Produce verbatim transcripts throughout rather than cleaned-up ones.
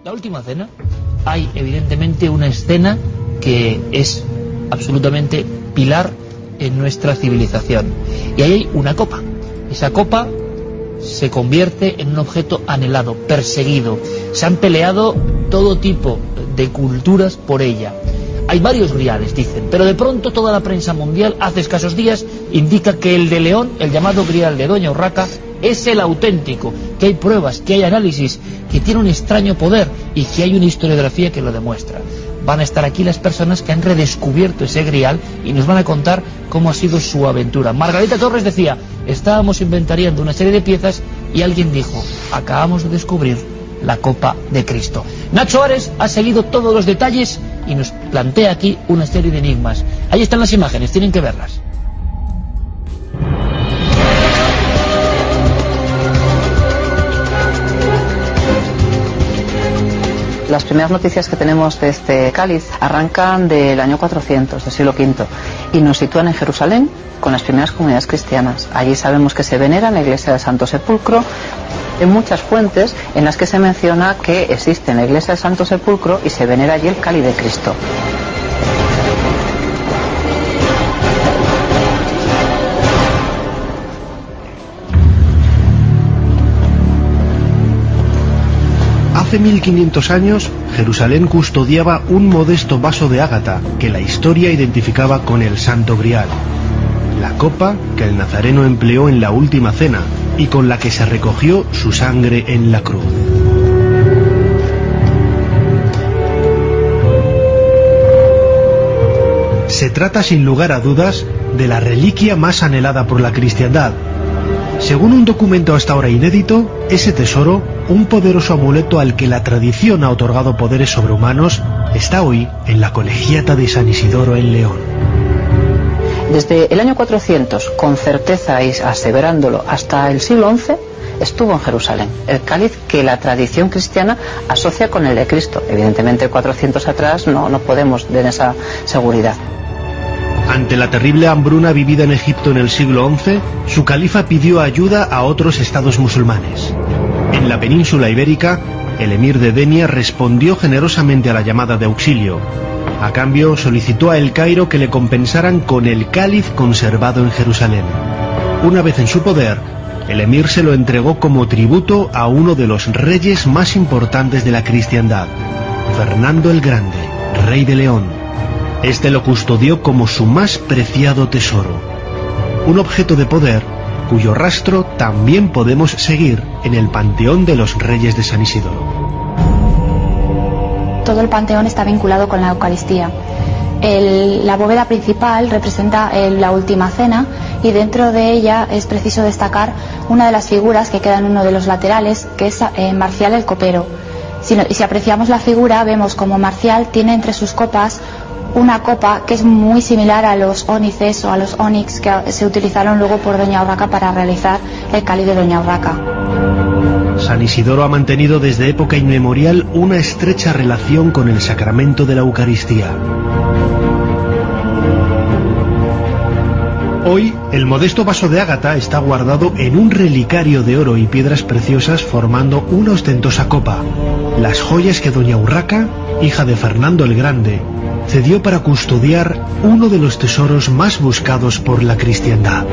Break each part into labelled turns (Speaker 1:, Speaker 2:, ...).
Speaker 1: La última cena, hay evidentemente una escena que es absolutamente pilar en nuestra civilización, y ahí hay una copa. Esa copa se convierte en un objeto anhelado, perseguido. Se han peleado todo tipo de culturas por ella. Hay varios griales, dicen, pero de pronto toda la prensa mundial hace escasos días indica que el de León, el llamado grial de Doña Urraca, es el auténtico, que hay pruebas, que hay análisis, que tiene un extraño poder y que hay una historiografía que lo demuestra. Van a estar aquí las personas que han redescubierto ese grial y nos van a contar cómo ha sido su aventura. Margarita Torres decía, estábamos inventariando una serie de piezas y alguien dijo, acabamos de descubrir la copa de Cristo. Nacho Ares ha seguido todos los detalles y nos plantea aquí una serie de enigmas. Ahí están las imágenes, tienen que verlas.
Speaker 2: Las primeras noticias que tenemos de este cáliz arrancan del año cuatrocientos, del siglo quinto, y nos sitúan en Jerusalén con las primeras comunidades cristianas. Allí sabemos que se venera en la iglesia del Santo Sepulcro. Hay muchas fuentes en las que se menciona que existe en la iglesia del Santo Sepulcro y se venera allí el cáliz de Cristo.
Speaker 3: Hace mil quinientos años, Jerusalén custodiaba un modesto vaso de ágata que la historia identificaba con el Santo Grial, la copa que el nazareno empleó en la última cena y con la que se recogió su sangre en la cruz. Se trata sin lugar a dudas de la reliquia más anhelada por la cristiandad. Según un documento hasta ahora inédito, ese tesoro, un poderoso amuleto al que la tradición ha otorgado poderes sobrehumanos, está hoy en la Colegiata de San Isidoro en León.
Speaker 2: Desde el año cuatrocientos, con certeza y aseverándolo hasta el siglo once, estuvo en Jerusalén, el cáliz que la tradición cristiana asocia con el de Cristo. Evidentemente, cuatrocientos atrás no, no podemos tener esa seguridad.
Speaker 3: Ante la terrible hambruna vivida en Egipto en el siglo once, su califa pidió ayuda a otros estados musulmanes. En la península ibérica, el emir de Denia respondió generosamente a la llamada de auxilio. A cambio, solicitó a El Cairo que le compensaran con el cáliz conservado en Jerusalén. Una vez en su poder, el emir se lo entregó como tributo a uno de los reyes más importantes de la cristiandad, Fernando el Grande, rey de León. Este lo custodió como su más preciado tesoro, un objeto de poder cuyo rastro también podemos seguir en el Panteón de los Reyes de San Isidoro.
Speaker 4: Todo el panteón está vinculado con la Eucaristía. El, la bóveda principal representa el, la última cena, y dentro de ella es preciso destacar una de las figuras que queda en uno de los laterales, que es eh, Marcial el copero. Si, no, y si apreciamos la figura, vemos como Marcial tiene entre sus copas una copa que es muy similar a los ónices o a los ónix que se utilizaron luego por Doña Urraca para realizar el cáliz de Doña Urraca.
Speaker 3: San Isidoro ha mantenido desde época inmemorial una estrecha relación con el sacramento de la Eucaristía. Hoy, el modesto vaso de ágata está guardado en un relicario de oro y piedras preciosas formando una ostentosa copa, las joyas que Doña Urraca, hija de Fernando el Grande, cedió para custodiar uno de los tesoros más buscados por la cristiandad.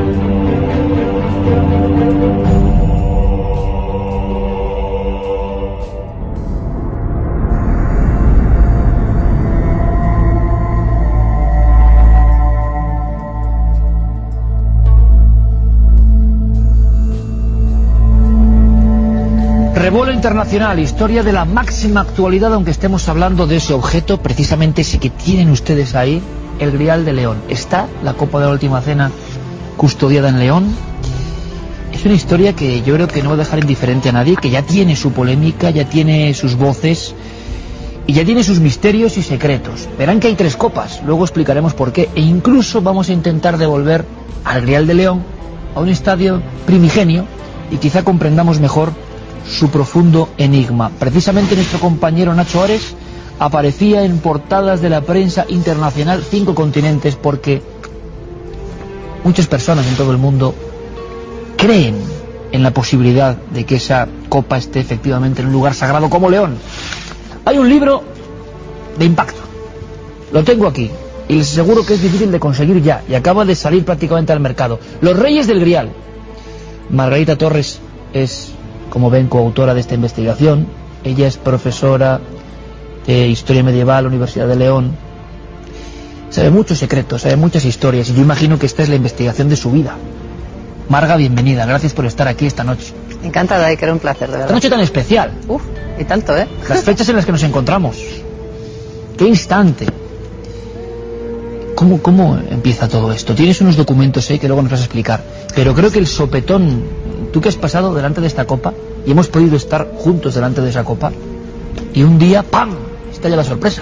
Speaker 1: Revuelo internacional, historia de la máxima actualidad, aunque estemos hablando de ese objeto, precisamente ese que tienen ustedes ahí, el Grial de León. Está la copa de la última cena custodiada en León. Es una historia que yo creo que no va a dejar indiferente a nadie, que ya tiene su polémica, ya tiene sus voces y ya tiene sus misterios y secretos. Verán que hay tres copas, luego explicaremos por qué, e incluso vamos a intentar devolver al Grial de León a un estadio primigenio y quizá comprendamos mejor su profundo enigma. Precisamente nuestro compañero Nacho Ares aparecía en portadas de la prensa internacional, cinco continentes, porque muchas personas en todo el mundo creen en la posibilidad de que esa copa esté efectivamente en un lugar sagrado como León. Hay un libro de impacto, lo tengo aquí, y les aseguro que es difícil de conseguir ya, y acaba de salir prácticamente al mercado. Los Reyes del Grial. Margarita Torres es, como ven, coautora de esta investigación. Ella es profesora de Historia Medieval, Universidad de León. Sabe muchos secretos, sabe muchas historias, y yo imagino que esta es la investigación de su vida. Marga, bienvenida, gracias por estar aquí esta noche.
Speaker 2: Encantada, y que era un placer, de verdad.
Speaker 1: Esta noche tan especial.
Speaker 2: Uf, y tanto, ¿eh?
Speaker 1: Las fechas en las que nos encontramos. ¡Qué instante! ¿Cómo, cómo empieza todo esto? Tienes unos documentos, ¿eh?, que luego nos vas a explicar. Pero creo que el sopetón, tú que has pasado delante de esta copa, y hemos podido estar juntos delante de esa copa, y un día, ¡pam!, estalla la sorpresa.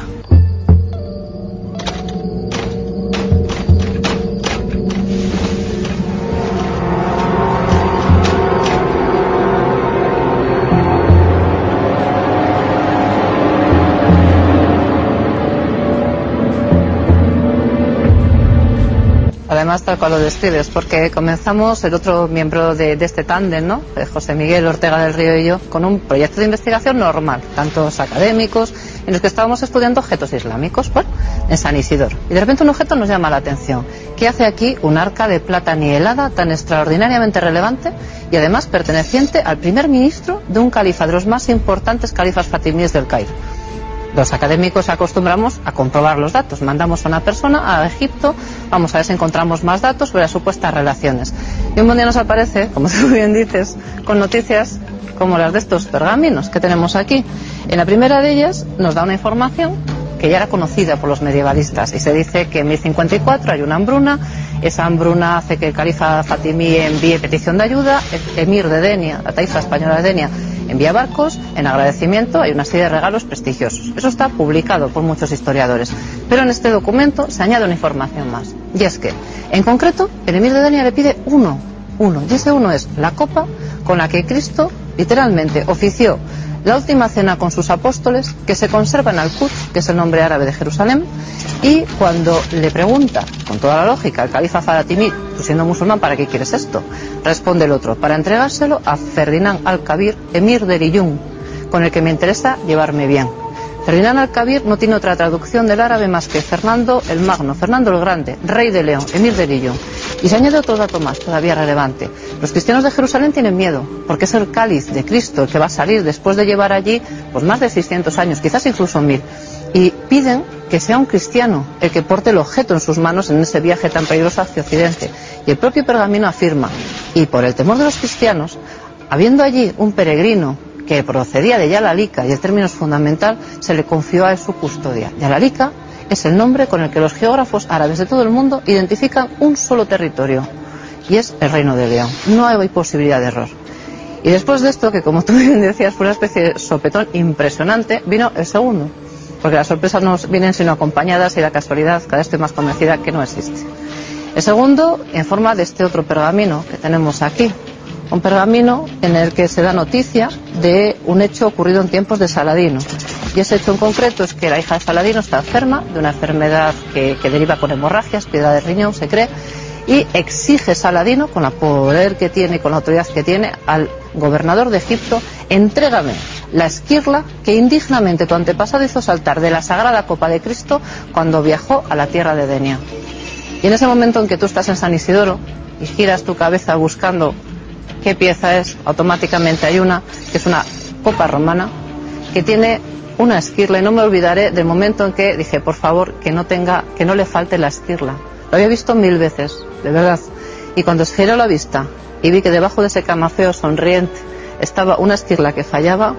Speaker 2: Además, tal cual lo describes, porque comenzamos el otro miembro de, de este tándem, ¿no?, José Miguel Ortega del Río y yo, con un proyecto de investigación normal, tantos académicos, en los que estábamos estudiando objetos islámicos, bueno, en San Isidoro. Y de repente un objeto nos llama la atención. ¿Qué hace aquí un arca de plata nielada tan extraordinariamente relevante y además perteneciente al primer ministro de un califa, de los más importantes califas fatimíes del Cairo? Los académicos acostumbramos a comprobar los datos. Mandamos a una persona a Egipto, vamos a ver si encontramos más datos sobre las supuestas relaciones. Y un buen día nos aparece, como tú bien dices, con noticias como las de estos pergaminos que tenemos aquí. En la primera de ellas nos da una información que ya era conocida por los medievalistas, y se dice que en mil cincuenta y cuatro hay una hambruna. Esa hambruna hace que el califa fatimí envíe petición de ayuda. El emir de Denia, la taifa española de Denia, envía barcos. En agradecimiento hay una serie de regalos prestigiosos. Eso está publicado por muchos historiadores, pero en este documento se añade una información más, y es que, en concreto, el emir de Denia le pide uno, uno, y ese uno es la copa con la que Cristo literalmente ofició la última cena con sus apóstoles, que se conserva en Al-Quds, que es el nombre árabe de Jerusalén. Y cuando le pregunta, con toda la lógica, al califa fatimí, tú siendo musulmán, ¿para qué quieres esto?, responde el otro: para entregárselo a Ferdinand Al-Kabir, emir de Riyún, con el que me interesa llevarme bien. Ferdinand Al-Kabir no tiene otra traducción del árabe más que Fernando el Magno, Fernando el Grande, rey de León, emir de Riyún. Y se añade otro dato más, todavía relevante. Los cristianos de Jerusalén tienen miedo, porque es el cáliz de Cristo el que va a salir después de llevar allí pues más de seiscientos años, quizás incluso mil. Y piden que sea un cristiano el que porte el objeto en sus manos en ese viaje tan peligroso hacia Occidente. Y el propio pergamino afirma, y por el temor de los cristianos, habiendo allí un peregrino que procedía de Yalalika, y el término es fundamental, se le confió a él su custodia. Yalalika es el nombre con el que los geógrafos árabes de todo el mundo identifican un solo territorio, y es el Reino de León. No hay posibilidad de error. Y después de esto, que como tú bien decías, fue una especie de sopetón impresionante, vino el segundo, porque las sorpresas no vienen sino acompañadas, y la casualidad cada vez estoy más convencida que no existe. El segundo, en forma de este otro pergamino que tenemos aquí, un pergamino en el que se da noticia de un hecho ocurrido en tiempos de Saladino. Y ese hecho en concreto es que la hija de Saladino está enferma de una enfermedad que, que deriva con hemorragias, piedra de riñón, se cree, y exige Saladino, con el poder que tiene y con la autoridad que tiene, al gobernador de Egipto: entrégame la esquirla que indignamente tu antepasado hizo saltar de la sagrada copa de Cristo cuando viajó a la tierra de Denia. Y en ese momento en que tú estás en San Isidoro y giras tu cabeza buscando qué pieza es, automáticamente hay una, que es una copa romana, que tiene una esquirla, y no me olvidaré del momento en que dije, por favor, que no tenga, que no le falte la esquirla. Lo había visto mil veces, de verdad. Y cuando giré la vista y vi que debajo de ese camafeo sonriente estaba una esquirla que fallaba,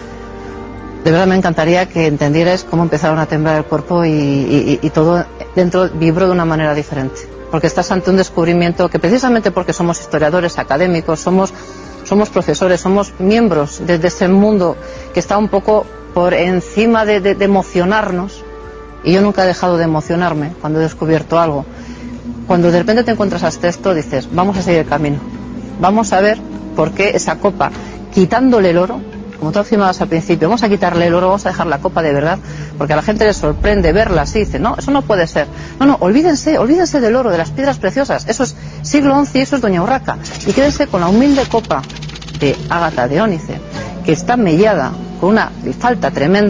Speaker 2: de verdad me encantaría que entendierais cómo empezaron a temblar el cuerpo, y, y, y todo dentro vibró de una manera diferente. Porque estás ante un descubrimiento que, precisamente porque somos historiadores, académicos, somos, somos profesores, somos miembros de, de ese mundo que está un poco por encima de, de, de emocionarnos, y yo nunca he dejado de emocionarme cuando he descubierto algo. Cuando de repente te encuentras hasta esto, dices, vamos a seguir el camino, vamos a ver por qué esa copa, quitándole el oro, como tú afirmabas al principio, vamos a quitarle el oro, vamos a dejar la copa de verdad, porque a la gente le sorprende verla así, dice, no, eso no puede ser. No, no, olvídense, olvídense del oro, de las piedras preciosas, eso es siglo once y eso es Doña Urraca, y quédense con la humilde copa de ágata de ónice, que está mellada con una falta tremenda,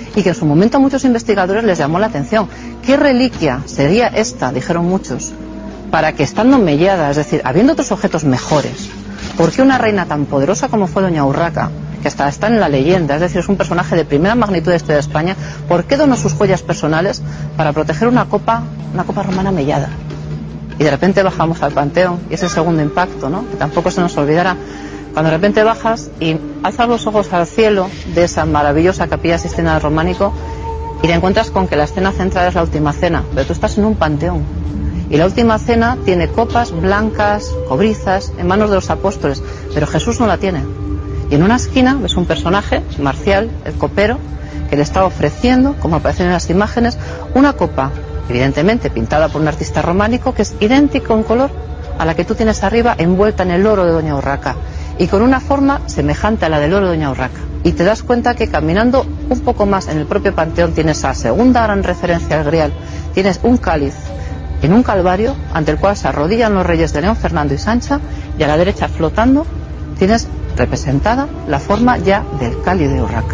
Speaker 2: y que en su momento a muchos investigadores les llamó la atención. ¿Qué reliquia sería esta, dijeron muchos, para que estando mellada, es decir, habiendo otros objetos mejores, por qué una reina tan poderosa como fue doña Urraca, que hasta está en la leyenda, es decir, es un personaje de primera magnitud de la historia de España, por qué donó sus joyas personales para proteger una copa, una copa romana mellada? Y de repente bajamos al Panteón, y es el segundo impacto, ¿no? Que tampoco se nos olvidará. Cuando de repente bajas y alzas los ojos al cielo de esa maravillosa capilla Sistina del Románico y te encuentras con que la escena central es la Última Cena, pero tú estás en un panteón. Y la Última Cena tiene copas blancas, cobrizas, en manos de los apóstoles, pero Jesús no la tiene. Y en una esquina ves un personaje, Marcial, el copero, que le está ofreciendo, como aparecen en las imágenes, una copa, evidentemente pintada por un artista románico, que es idéntico en color a la que tú tienes arriba, envuelta en el oro de doña Urraca, y con una forma semejante a la del oro de doña Urraca. Y te das cuenta que caminando un poco más en el propio Panteón tienes la segunda gran referencia al Grial, tienes un cáliz en un calvario ante el cual se arrodillan los reyes de León, Fernando y Sancha, y a la derecha flotando tienes representada la forma ya del cáliz de Urraca.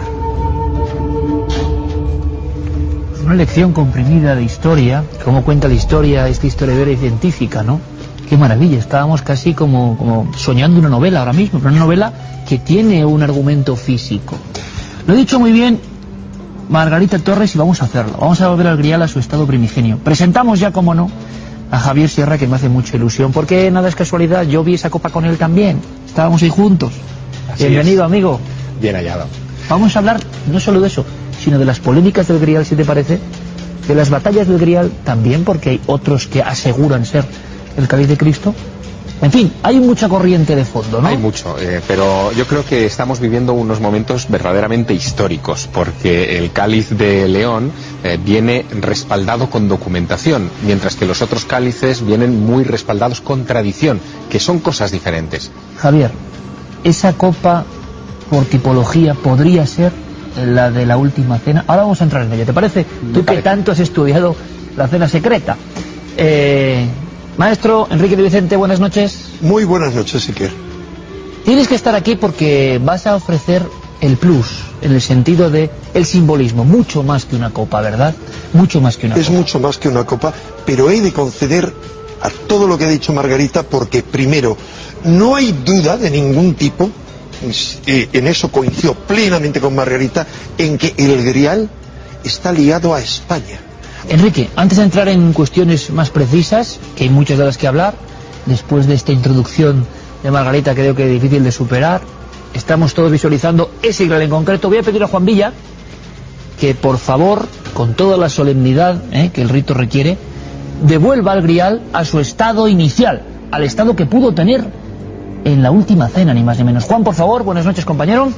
Speaker 1: Una lección comprimida de historia, cómo cuenta la historia, esta historia vera y científica, ¿no? Qué maravilla, estábamos casi como, como soñando una novela ahora mismo, pero una novela que tiene un argumento físico. Lo he dicho muy bien Margarita Torres y vamos a hacerlo. Vamos a volver al Grial a su estado primigenio. Presentamos ya, como no, a Javier Sierra, que me hace mucha ilusión, porque nada es casualidad, yo vi esa copa con él también, estábamos ahí juntos. Así Bienvenido, es. Amigo.
Speaker 5: Bien hallado.
Speaker 1: Vamos a hablar no solo de eso, sino de las polémicas del Grial, si te parece, de las batallas del Grial también, porque hay otros que aseguran ser el cáliz de Cristo. En fin, hay mucha corriente de fondo, ¿no?
Speaker 5: Hay mucho, eh, pero yo creo que estamos viviendo unos momentos verdaderamente históricos, porque el cáliz de León eh, viene respaldado con documentación, mientras que los otros cálices vienen muy respaldados con tradición, que son cosas diferentes.
Speaker 1: Javier, esa copa, por tipología, podría ser la de la Última Cena. Ahora vamos a entrar en ella, ¿te parece? Me Tú parece. Que tanto has estudiado la cena secreta. Eh... Maestro Enrique de Vicente, buenas noches.
Speaker 6: Muy buenas noches, Iker.
Speaker 1: Tienes que estar aquí porque vas a ofrecer el plus, en el sentido de el simbolismo, mucho más que una copa, ¿verdad? Mucho más que una
Speaker 6: es
Speaker 1: copa.
Speaker 6: Es mucho más que una copa, pero he de conceder a todo lo que ha dicho Margarita, porque primero, no hay duda de ningún tipo, en eso coincido plenamente con Margarita, en que el Grial está ligado a España.
Speaker 1: Enrique, antes de entrar en cuestiones más precisas, que hay muchas de las que hablar, después de esta introducción de Margarita, creo que es difícil de superar, estamos todos visualizando ese Grial en concreto. Voy a pedir a Juan Villa que, por favor, con toda la solemnidad eh, que el rito requiere, devuelva al Grial a su estado inicial, al estado que pudo tener en la Última Cena, ni más ni menos. Juan, por favor, buenas noches, compañero.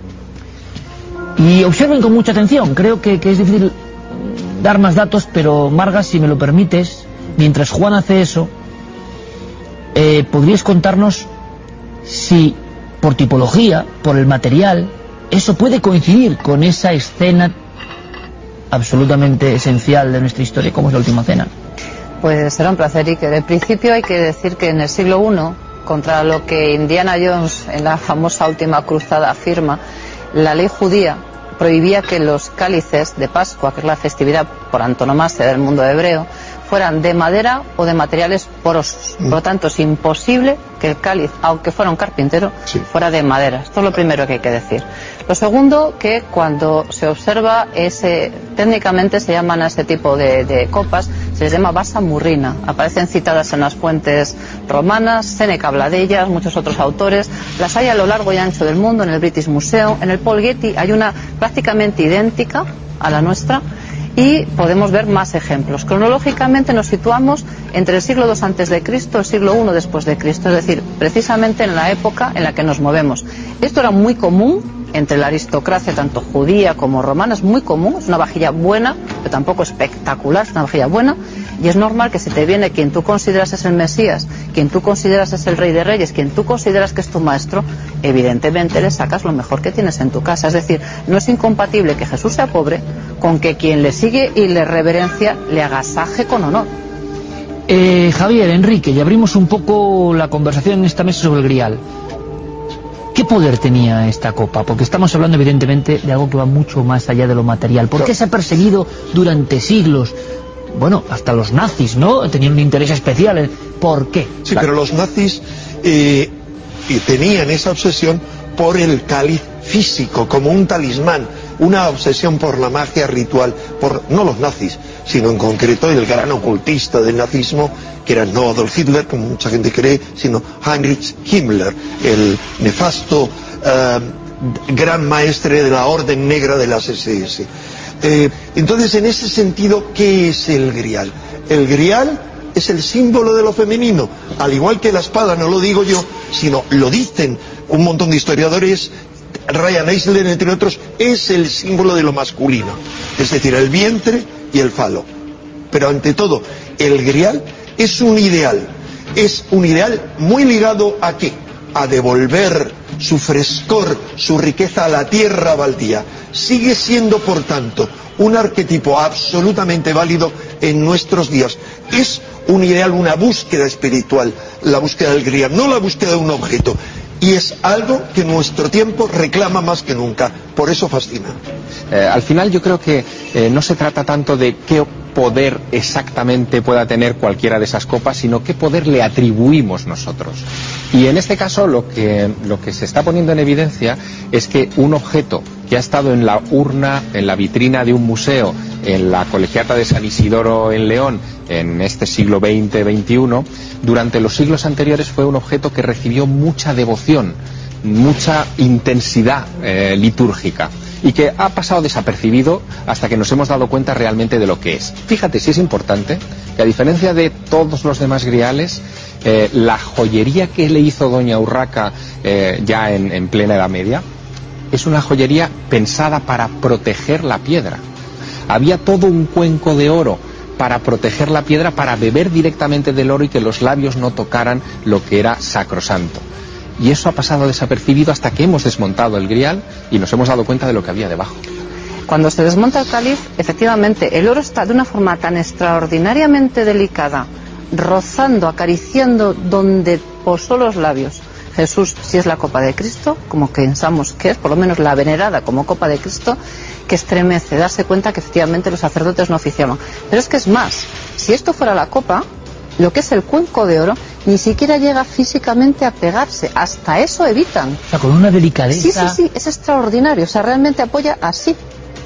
Speaker 1: Y observen con mucha atención, creo que, que es difícil dar más datos, pero Marga, si me lo permites, mientras Juan hace eso, eh, podrías contarnos si por tipología, por el material, eso puede coincidir con esa escena absolutamente esencial de nuestra historia como es la Última Cena.
Speaker 2: Pues será un placer, Iker. En principio hay que decir que en el siglo primero, contra lo que Indiana Jones en la famosa Última Cruzada afirma, la ley judía prohibía que los cálices de Pascua, que es la festividad por antonomasia del mundo hebreo, fueran de madera o de materiales porosos. Por lo tanto, es imposible que el cáliz, aunque fuera un carpintero, sí, fuera de madera. Esto es lo primero que hay que decir. Lo segundo, que cuando se observa, ese, técnicamente se llaman a este tipo de, de copas, se les llama basa murrina. Aparecen citadas en las fuentes romanas, Séneca habla de ellas, muchos otros autores. Las hay a lo largo y ancho del mundo, en el British Museum. En el Paul Getty hay una prácticamente idéntica a la nuestra, y podemos ver más ejemplos. Cronológicamente nos situamos entre el siglo dos antes de Cristo y el siglo primero después de Cristo, es decir, precisamente en la época en la que nos movemos. Esto era muy común entre la aristocracia, tanto judía como romana, es muy común, es una vajilla buena, pero tampoco espectacular, es una vajilla buena, y es normal que si te viene quien tú consideras es el Mesías, quien tú consideras es el Rey de Reyes, quien tú consideras que es tu maestro, evidentemente le sacas lo mejor que tienes en tu casa. Es decir, no es incompatible que Jesús sea pobre con que quien le sigue y le reverencia le agasaje con honor.
Speaker 1: Eh, Javier, Enrique, y abrimos un poco la conversación en esta mesa sobre el Grial. ¿Qué poder tenía esta copa? Porque estamos hablando evidentemente de algo que va mucho más allá de lo material. ¿Por qué se ha perseguido durante siglos? Bueno, hasta los nazis, ¿no? Tenían un interés especial. ¿Por qué?
Speaker 6: Sí, pero los nazis eh, tenían esa obsesión por el cáliz físico, como un talismán, una obsesión por la magia ritual, por no los nazis, sino en concreto el gran ocultista del nazismo, que era no Adolf Hitler, como mucha gente cree, sino Heinrich Himmler, el nefasto eh, gran maestre de la Orden Negra de las ese ese. Eh, entonces, en ese sentido, ¿qué es el grial? El grial es el símbolo de lo femenino, al igual que la espada, no lo digo yo, sino lo dicen un montón de historiadores. Ryan Eisler, entre otros, es el símbolo de lo masculino, es decir, el vientre y el falo. Pero ante todo, el grial es un ideal, es un ideal muy ligado ¿a qué? A devolver su frescor, su riqueza a la tierra baldía. Sigue siendo, por tanto, un arquetipo absolutamente válido en nuestros días. Es un ideal, una búsqueda espiritual, la búsqueda del grial, no la búsqueda de un objeto. Y es algo que nuestro tiempo reclama más que nunca, por eso fascina.
Speaker 5: Eh, al final yo creo que eh, no se trata tanto de qué poder exactamente pueda tener cualquiera de esas copas, sino qué poder le atribuimos nosotros. Y en este caso lo que, lo que se está poniendo en evidencia es que un objeto que ha estado en la urna, en la vitrina de un museo, en la Colegiata de San Isidoro en León, en este siglo veinte veintiuno, durante los siglos anteriores fue un objeto que recibió mucha devoción, mucha intensidad eh, litúrgica, y que ha pasado desapercibido hasta que nos hemos dado cuenta realmente de lo que es. Fíjate, si es importante que, a diferencia de todos los demás griales, eh, la joyería que le hizo doña Urraca eh, ya en, en plena Edad Media es una joyería pensada para proteger la piedra. Había todo un cuenco de oro para proteger la piedra, para beber directamente del oro y que los labios no tocaran lo que era sacrosanto. Y eso ha pasado desapercibido hasta que hemos desmontado el grial y nos hemos dado cuenta de lo que había debajo.
Speaker 2: Cuando se desmonta el cáliz, efectivamente, el oro está de una forma tan extraordinariamente delicada, rozando, acariciando donde posó los labios Jesús, si es la copa de Cristo, como pensamos que es, por lo menos la venerada como copa de Cristo, que estremece, darse cuenta que efectivamente los sacerdotes no oficiaban. Pero es que es más, si esto fuera la copa, lo que es el cuenco de oro ni siquiera llega físicamente a pegarse, hasta eso evitan.
Speaker 1: O sea, con una delicadeza.
Speaker 2: Sí, sí, sí, es extraordinario, o sea, realmente apoya así,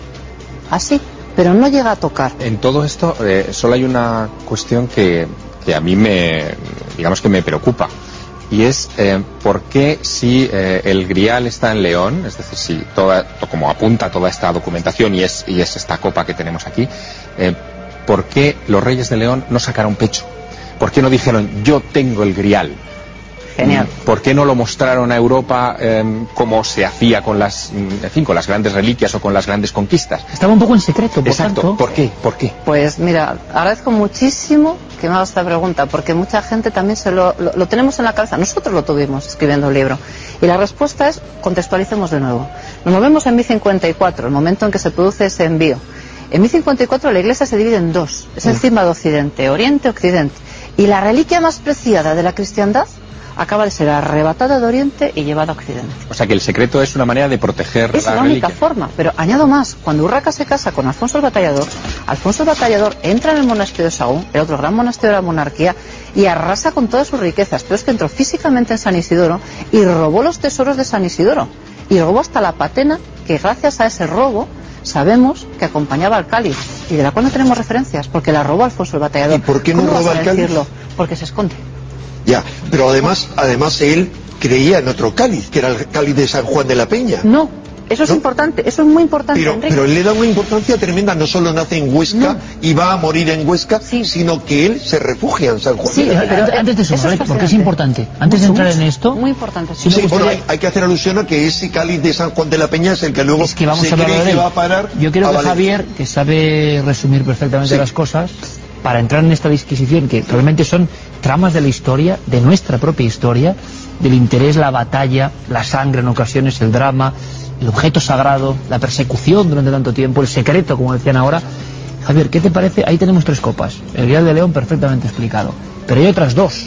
Speaker 2: así, pero no llega a tocar.
Speaker 5: En todo esto eh, solo hay una cuestión que, que a mí me, digamos que me preocupa, y es eh, por qué si eh, el grial está en León, es decir, si toda, como apunta toda esta documentación y es, y es esta copa que tenemos aquí, eh, ¿por qué los reyes de León no sacaron pecho? ¿Por qué no dijeron, yo tengo el grial?
Speaker 2: Genial.
Speaker 5: ¿Por qué no lo mostraron a Europa eh, como se hacía con las, en fin, con las grandes reliquias o con las grandes conquistas?
Speaker 1: Estaba un poco en secreto, por
Speaker 5: Exacto.
Speaker 1: tanto.
Speaker 5: ¿Por qué? ¿Por qué?
Speaker 2: Pues mira, agradezco muchísimo que me hagas esta pregunta, porque mucha gente también se lo, lo, lo tenemos en la cabeza. Nosotros lo tuvimos escribiendo el libro. Y la respuesta es, contextualicemos de nuevo. Nos movemos en mil cincuenta y cuatro, el momento en que se produce ese envío. En mil cincuenta y cuatro la Iglesia se divide en dos. Es el cisma de Occidente, Oriente, Occidente. Y la reliquia más preciada de la cristiandad acaba de ser arrebatada de Oriente y llevada a Occidente.
Speaker 5: O sea que el secreto es una manera de proteger
Speaker 2: es
Speaker 5: la,
Speaker 2: la única
Speaker 5: reliquia.
Speaker 2: forma, pero añado más, cuando Urraca se casa con Alfonso el Batallador, Alfonso el Batallador entra en el monasterio de Sahagún, el otro gran monasterio de la monarquía, y arrasa con todas sus riquezas, pero es que entró físicamente en San Isidoro y robó los tesoros de San Isidoro, y robó hasta la patena, que gracias a ese robo sabemos que acompañaba al cáliz, y de la cual no tenemos referencias, porque la robó Alfonso el Batallador.
Speaker 6: ¿Y por qué no
Speaker 2: ¿Cómo
Speaker 6: roba
Speaker 2: vas a
Speaker 6: el cáliz?
Speaker 2: decirlo? Porque se esconde.
Speaker 6: Ya, pero además, además él creía en otro cáliz, que era el cáliz de San Juan de la Peña.
Speaker 2: No, eso es
Speaker 6: ¿No?
Speaker 2: importante, eso es muy importante,
Speaker 6: Pero,
Speaker 2: Enrique.
Speaker 6: pero él le da una importancia tremenda, no solo nace en Huesca
Speaker 2: No.
Speaker 6: y va a morir en Huesca,
Speaker 2: Sí.
Speaker 6: sino que él se refugia en San Juan
Speaker 1: Sí,
Speaker 6: de la Peña.
Speaker 1: pero antes de eso,
Speaker 2: Eso es
Speaker 1: porque es
Speaker 2: fascinante.
Speaker 1: importante, antes de
Speaker 2: Mucho,
Speaker 1: entrar en
Speaker 2: mucho,
Speaker 1: esto,
Speaker 2: muy importante.
Speaker 1: sí me
Speaker 6: Sí, bueno,
Speaker 1: gustaría-
Speaker 6: hay, hay que hacer alusión a que ese cáliz de San Juan de la Peña es el que luego
Speaker 1: es que vamos
Speaker 6: se
Speaker 1: a hablar
Speaker 6: cree
Speaker 1: de
Speaker 6: que
Speaker 1: él.
Speaker 6: va a parar
Speaker 1: Yo creo
Speaker 6: a
Speaker 1: que
Speaker 6: Valencia.
Speaker 1: Javier, que sabe resumir perfectamente
Speaker 6: Sí.
Speaker 1: las cosas, para entrar en esta disquisición, que realmente son tramas de la historia, de nuestra propia historia, del interés, la batalla, la sangre en ocasiones, el drama, el objeto sagrado, la persecución durante tanto tiempo, el secreto, como decían ahora. Javier, ¿qué te parece? Ahí tenemos tres copas. El Grial de León perfectamente explicado. Pero hay otras dos, que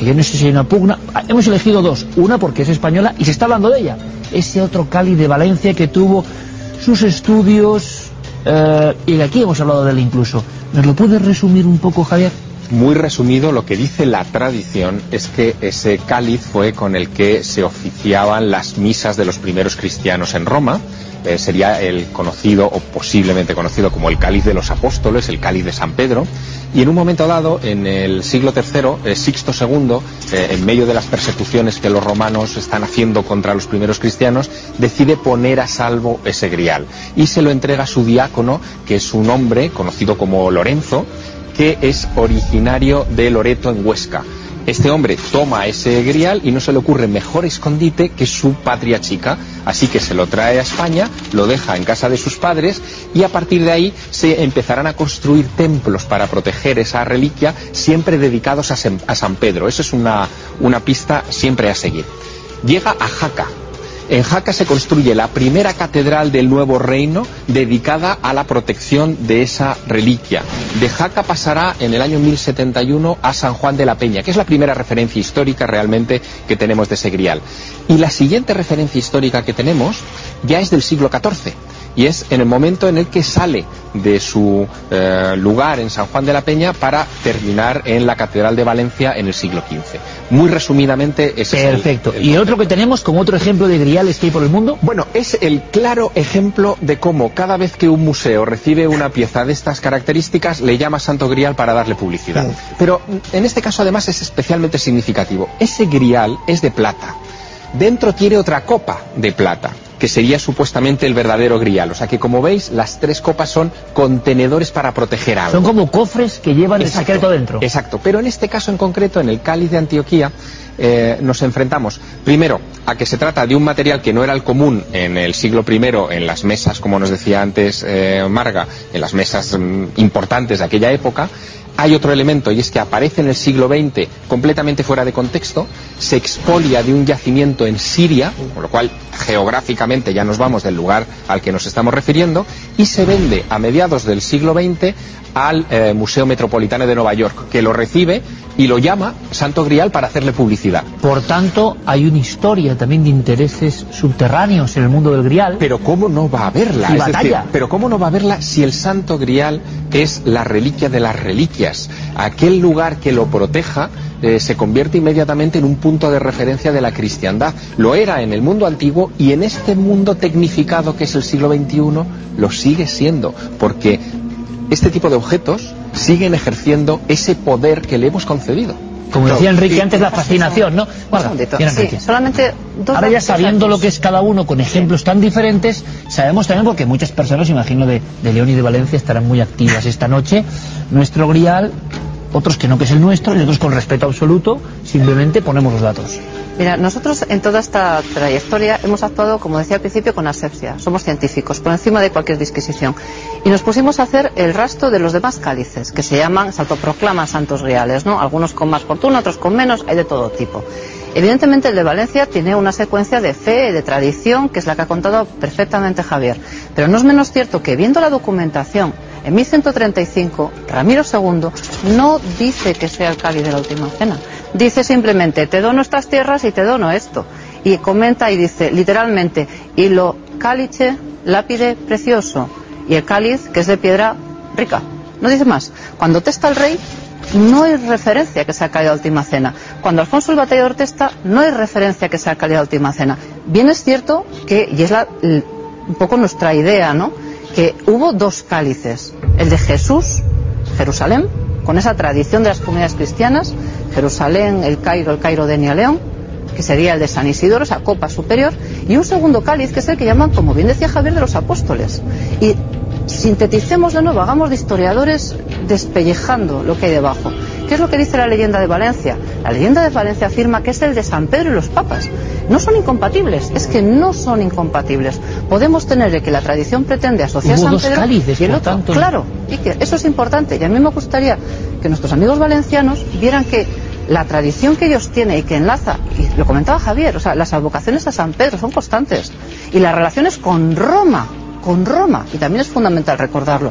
Speaker 1: que yo no sé si hay una pugna. Hemos elegido dos, una porque es española y se está hablando de ella, ese otro cáliz de Valencia que tuvo sus estudios, eh, y de aquí hemos hablado de él incluso. ¿Nos lo puedes resumir un poco, Javier?
Speaker 5: Muy resumido, lo que dice la tradición es que ese cáliz fue con el que se oficiaban las misas de los primeros cristianos en Roma. Eh, sería el conocido, o posiblemente conocido, como el cáliz de los apóstoles, el cáliz de San Pedro. Y en un momento dado, en el siglo tercero, eh, Sixto segundo, eh, en medio de las persecuciones que los romanos están haciendo contra los primeros cristianos, decide poner a salvo ese grial y se lo entrega a su diácono, que es un hombre conocido como Lorenzo, que es originario de Loreto, en Huesca. Este hombre toma ese grial y no se le ocurre mejor escondite que su patria chica, así que se lo trae a España, lo deja en casa de sus padres y a partir de ahí se empezarán a construir templos para proteger esa reliquia, siempre dedicados a San Pedro. Eso es una, una pista siempre a seguir. Llega a Jaca. En Jaca se construye la primera catedral del Nuevo Reino dedicada a la protección de esa reliquia. De Jaca pasará en el año mil setenta y uno a San Juan de la Peña, que es la primera referencia histórica realmente que tenemos de ese grial. Y la siguiente referencia histórica que tenemos ya es del siglo catorce. Y es en el momento en el que sale de su eh, lugar en San Juan de la Peña para terminar en la Catedral de Valencia en el siglo quince. Muy resumidamente, ese
Speaker 1: Perfecto.
Speaker 5: es el, el...
Speaker 1: ¿Y otro que tenemos como otro ejemplo de griales que hay por el mundo?
Speaker 5: Bueno, es el claro ejemplo de cómo cada vez que un museo recibe una pieza de estas características le llama Santo Grial para darle publicidad. Sí. Pero en este caso además es especialmente significativo. Ese grial es de plata. Dentro tiene otra copa de plata, que sería supuestamente el verdadero grial. O sea que, como veis, las tres copas son contenedores para proteger algo.
Speaker 1: Son como cofres que llevan Exacto. el secreto dentro.
Speaker 5: Exacto, pero en este caso en concreto, en el cáliz de Antioquía, eh, nos enfrentamos primero a que se trata de un material que no era el común en el siglo primero en las mesas, como nos decía antes eh, Marga, en las mesas mm, importantes de aquella época. Hay otro elemento, y es que aparece en el siglo veinte completamente fuera de contexto, se expolia de un yacimiento en Siria, con lo cual geográficamente ya nos vamos del lugar al que nos estamos refiriendo, y se vende a mediados del siglo veinte al eh, Museo Metropolitano de Nueva York, que lo recibe y lo llama Santo Grial para hacerle publicidad.
Speaker 1: Por tanto, hay una historia también de intereses subterráneos en el mundo del Grial.
Speaker 5: Pero ¿cómo no va a haberla?
Speaker 1: Y
Speaker 5: es
Speaker 1: batalla.
Speaker 5: Decir, pero ¿cómo no va a haberla si el Santo Grial es la reliquia de las reliquias? Aquel lugar que lo proteja eh, se convierte inmediatamente en un punto de referencia de la cristiandad. Lo era en el mundo antiguo y en este mundo tecnificado que es el siglo veintiuno lo sigue siendo, porque este tipo de objetos siguen ejerciendo ese poder que le hemos concedido.
Speaker 1: Como decía Enrique antes, la fascinación, ¿no?
Speaker 2: Bueno, sí, solamente dos.
Speaker 1: Ahora ya sabiendo lo que es cada uno con ejemplos tan diferentes, sabemos también, porque muchas personas, imagino, de, de León y de Valencia estarán muy activas esta noche, nuestro Grial, otros que no, que es el nuestro, y nosotros con respeto absoluto, simplemente ponemos los datos.
Speaker 2: Mira, nosotros en toda esta trayectoria hemos actuado, como decía al principio, con asepsia. Somos científicos, por encima de cualquier disquisición. Y nos pusimos a hacer el rastro de los demás cálices, que se llaman, se autoproclaman santos griales, ¿no? Algunos con más fortuna, otros con menos, hay de todo tipo. Evidentemente el de Valencia tiene una secuencia de fe, de tradición, que es la que ha contado perfectamente Javier. Pero no es menos cierto que, viendo la documentación, en mil ciento treinta y cinco, Ramiro segundo no dice que sea el cáliz de la última cena. Dice simplemente, te dono estas tierras y te dono esto. Y comenta y dice, literalmente, y lo cáliche, lápide precioso, y el cáliz, que es de piedra rica. No dice más. Cuando testa el rey, no hay referencia que sea cáliz de la última cena. Cuando Alfonso el Batallador testa, no hay referencia que sea cáliz de la última cena. Bien es cierto que, y es la, un poco nuestra idea, ¿no?, que hubo dos cálices, el de Jesús, Jerusalén, con esa tradición de las comunidades cristianas, Jerusalén, el Cairo, el Cairo de Enia León, que sería el de San Isidoro, esa copa superior, y un segundo cáliz, que es el que llaman, como bien decía Javier, de los apóstoles. Y sinteticemos de nuevo, hagamos de historiadores despellejando lo que hay debajo. ¿Qué es lo que dice la leyenda de Valencia? La leyenda de Valencia afirma que es el de San Pedro y los papas. No son incompatibles, es que no son incompatibles. Podemos tener que la tradición pretende asociar a San Pedro
Speaker 1: cálices,
Speaker 2: y el otro.
Speaker 1: Tanto...
Speaker 2: Claro, y que eso es importante. Y a mí me gustaría que nuestros amigos valencianos vieran que la tradición que ellos tienen y que enlaza, y lo comentaba Javier, o sea, las advocaciones a San Pedro son constantes. Y las relaciones con Roma, con Roma, y también es fundamental recordarlo.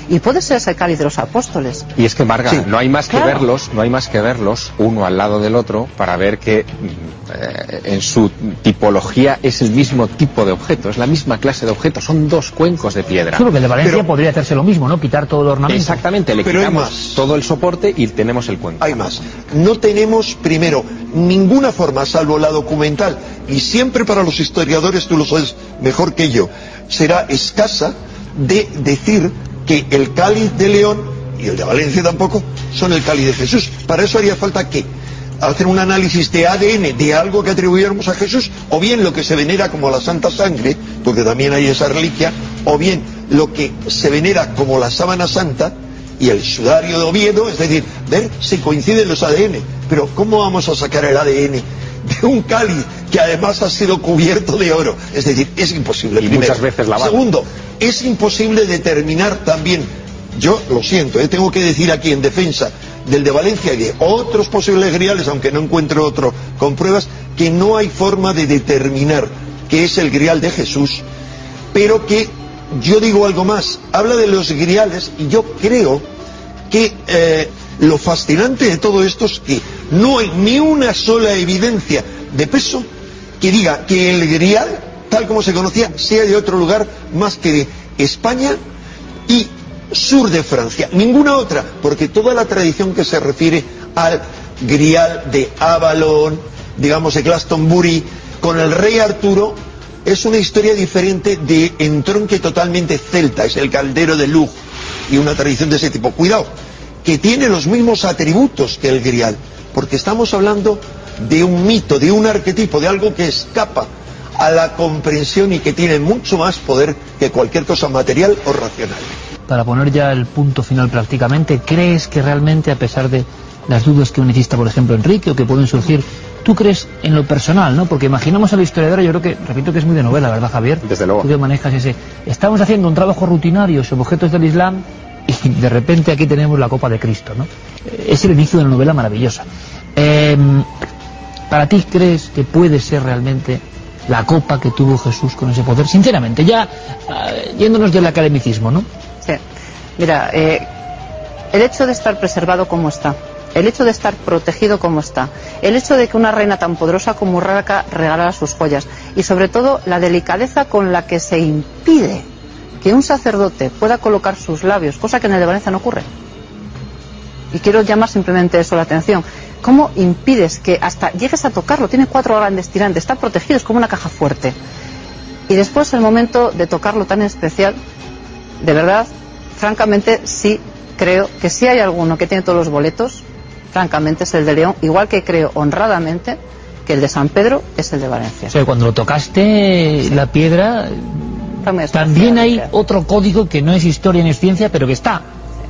Speaker 2: Y puede ser ese cáliz de los apóstoles.
Speaker 5: Y es que, Marga, sí, no hay más
Speaker 2: claro.
Speaker 5: que verlos, no hay más que verlos uno al lado del otro para ver que eh, en su tipología es el mismo tipo de objeto, es la misma clase de objeto, son dos cuencos de piedra.
Speaker 1: Claro, que el de Valencia pero, podría hacerse lo mismo, ¿no? Quitar todo el ornamento.
Speaker 5: Exactamente, le
Speaker 6: pero
Speaker 5: quitamos todo el soporte y tenemos el cuenco.
Speaker 6: Hay más. No tenemos, primero, ninguna forma, salvo la documental, y siempre para los historiadores, tú lo sabes mejor que yo, será escasa de decir que el cáliz de León y el de Valencia tampoco son el cáliz de Jesús. Para eso haría falta que hacer un análisis de A D N de algo que atribuyéramos a Jesús, o bien lo que se venera como la Santa Sangre, porque también hay esa reliquia, o bien lo que se venera como la Sábana Santa y el sudario de Oviedo, es decir, ver si coinciden los A D N. Pero ¿cómo vamos a sacar el A D N de un cáliz que además ha sido cubierto de oro? Es decir, es imposible.
Speaker 5: Y
Speaker 6: primero.
Speaker 5: Muchas veces lavado.
Speaker 6: Segundo, es imposible determinar también, yo lo siento, ¿eh? tengo que decir aquí en defensa del de Valencia y de otros posibles griales, aunque no encuentro otro con pruebas, que no hay forma de determinar qué es el grial de Jesús, pero que yo digo algo más, habla de los griales y yo creo que eh, lo fascinante de todo esto es que no hay ni una sola evidencia de peso que diga que el grial, tal como se conocía, sea de otro lugar más que de España y sur de Francia. Ninguna otra, porque toda la tradición que se refiere al grial de Avalon, digamos de Glastonbury, con el rey Arturo, es una historia diferente de entronque totalmente celta, es el caldero de Lug y una tradición de ese tipo. Cuidado, que tiene los mismos atributos que el grial, porque estamos hablando de un mito, de un arquetipo, de algo que escapa a la comprensión y que tiene mucho más poder que cualquier cosa material o racional.
Speaker 1: Para poner ya el punto final prácticamente, ¿crees que realmente, a pesar de las dudas que necesita, por ejemplo, Enrique, o que pueden surgir, tú crees en lo personal, ¿no? Porque imaginamos a la historiadora, yo creo que, repito que es muy de novela, ¿verdad, Javier?
Speaker 5: Desde luego.
Speaker 1: Tú que manejas ese... Estamos haciendo un trabajo rutinario sobre objetos del Islam y de repente aquí tenemos la copa de Cristo, ¿no? Es el inicio de una novela maravillosa. Eh, ¿Para ti crees que puede ser realmente la copa que tuvo Jesús con ese poder? Sinceramente, ya uh, yéndonos del academicismo, ¿no?
Speaker 2: Sí. Mira, eh, el hecho de estar preservado como está, el hecho de estar protegido como está, el hecho de que una reina tan poderosa como Urraca regalara sus joyas, y sobre todo la delicadeza con la que se impide que un sacerdote pueda colocar sus labios, cosa que en el de Valencia no ocurre. Y quiero llamar simplemente eso la atención. ¿Cómo impides que hasta llegues a tocarlo? Tiene cuatro grandes tirantes, está protegido, es como una caja fuerte. Y después el momento de tocarlo tan especial, de verdad, francamente sí creo que si hay alguno que tiene todos los boletos, francamente es el de León, igual que creo honradamente que el de San Pedro es el de Valencia.
Speaker 1: O sea, cuando lo tocaste, sí, la piedra, también hay otro código que no es historia ni es ciencia, pero que está.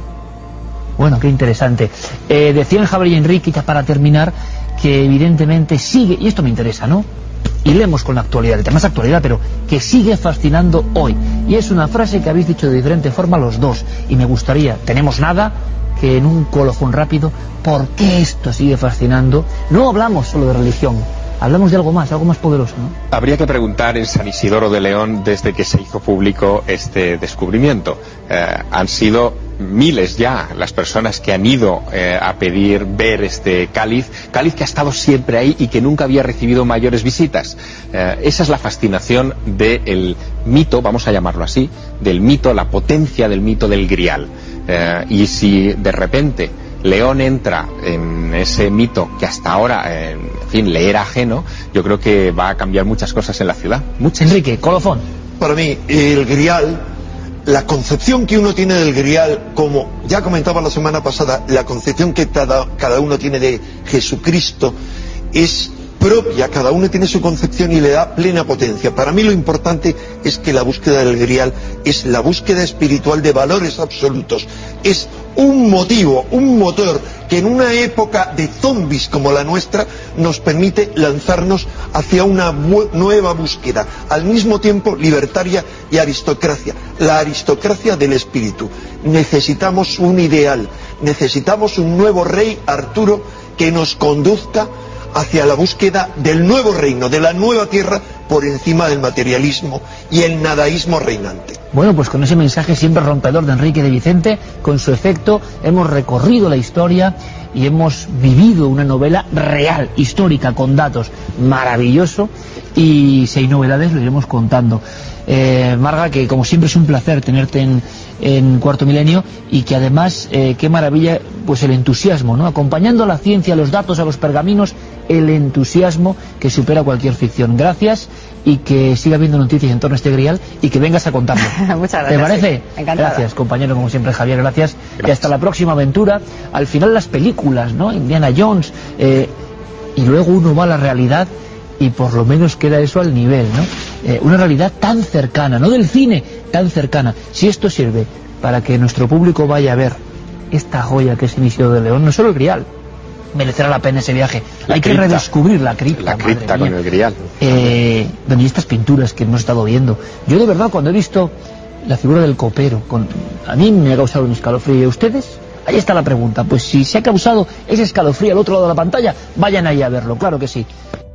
Speaker 1: Bueno, qué interesante. Eh, decían Javier y Enrique, ya para terminar, que evidentemente sigue, y esto me interesa, ¿no? Y leemos con la actualidad, el tema es actualidad, pero que sigue fascinando hoy. Y es una frase que habéis dicho de diferente forma los dos, y me gustaría, tenemos nada, que en un colofón rápido, ¿por qué esto sigue fascinando? No hablamos solo de religión, hablamos de algo más, algo más poderoso, ¿no?
Speaker 5: Habría que preguntar en San Isidoro de León desde que se hizo público este descubrimiento. Eh, han sido miles ya las personas que han ido eh, a pedir ver este cáliz, cáliz que ha estado siempre ahí y que nunca había recibido mayores visitas. Eh, esa es la fascinación del mito, vamos a llamarlo así, del mito, la potencia del mito del grial. Eh, y si de repente León entra en ese mito que hasta ahora, en fin, le era ajeno, yo creo que va a cambiar muchas cosas en la ciudad. Muchas.
Speaker 1: Enrique, colofón.
Speaker 6: Para mí, el grial, la concepción que uno tiene del grial, como ya comentaba la semana pasada, la concepción que cada, cada uno tiene de Jesucristo es propia, cada uno tiene su concepción y le da plena potencia. Para mí lo importante es que la búsqueda del grial es la búsqueda espiritual de valores absolutos, es un motivo, un motor que en una época de zombies como la nuestra nos permite lanzarnos hacia una nueva búsqueda, al mismo tiempo libertaria y aristocracia, la aristocracia del espíritu. Necesitamos un ideal, necesitamos un nuevo rey Arturo que nos conduzca hacia la búsqueda del nuevo reino, de la nueva tierra por encima del materialismo y el nadaísmo reinante.
Speaker 1: Bueno, pues con ese mensaje siempre rompedor de Enrique de Vicente, con su efecto, hemos recorrido la historia y hemos vivido una novela real, histórica, con datos, maravilloso, y si hay novedades lo iremos contando. Eh, Marga, que como siempre es un placer tenerte en, en Cuarto Milenio, y que además, eh, qué maravilla, pues el entusiasmo, ¿no? Acompañando a la ciencia, a los datos, a los pergaminos, el entusiasmo que supera cualquier ficción. Gracias, y que siga habiendo noticias en torno a este grial y que vengas a contarlo.
Speaker 2: Muchas gracias.
Speaker 1: ¿Te parece?
Speaker 2: Sí, encantada.
Speaker 1: Gracias, compañero, como siempre, Javier, gracias.
Speaker 5: Gracias.
Speaker 1: Y hasta la próxima aventura. Al final las películas, ¿no? Indiana Jones, eh, y luego uno va a la realidad y por lo menos queda eso al nivel, ¿no? Eh, una realidad tan cercana, no del cine, tan cercana. Si esto sirve para que nuestro público vaya a ver esta joya que es el Isidro de León, no solo el grial, merecerá la pena ese viaje.
Speaker 5: La
Speaker 1: Hay
Speaker 5: cripta.
Speaker 1: que redescubrir la cripta.
Speaker 5: La cripta
Speaker 1: madre
Speaker 5: con
Speaker 1: mía.
Speaker 5: el grial.
Speaker 1: Eh, bueno, y estas pinturas que hemos estado viendo. Yo de verdad, cuando he visto la figura del copero, con, a mí me ha causado un escalofrío. ¿Y a ustedes? Ahí está la pregunta. Pues si se ha causado ese escalofrío al otro lado de la pantalla, vayan ahí a verlo, claro que sí.